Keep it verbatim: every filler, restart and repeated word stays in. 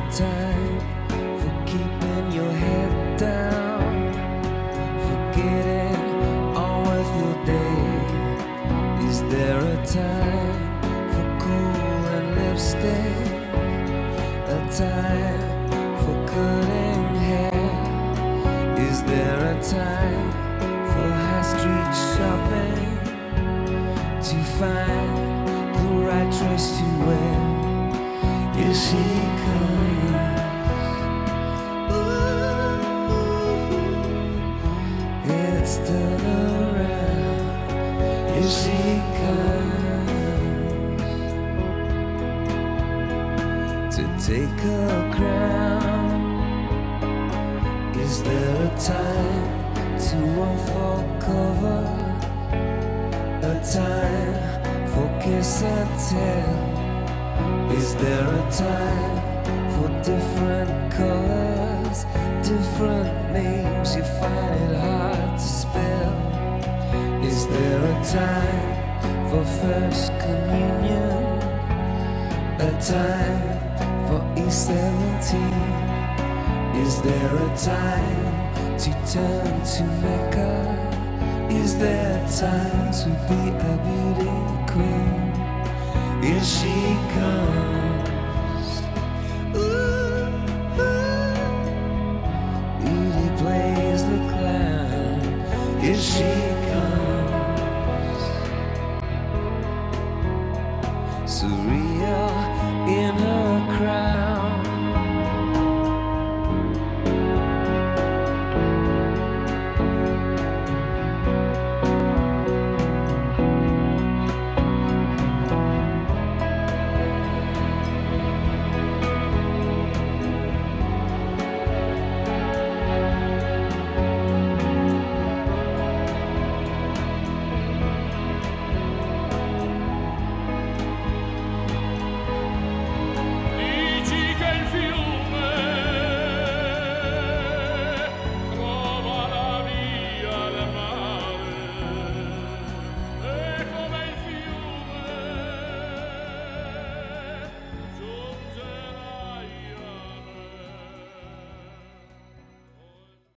time for keeping your head down, forgetting on with your day? Is there a time for cool and lipstick? A time for cutting hair? Is there a time for high street shopping to find the right dress to wear? Here she comes, ooh, it's turned around. Here she comes to take her crown. Is there a time to unfold cover? A time for kiss and tell? Is there a time for different colors, different names you find it hard to spell? Is there a time for first communion? A time for E seventeen? Is there a time to turn to Mecca? Is there time to be a beauty queen? Here she comes,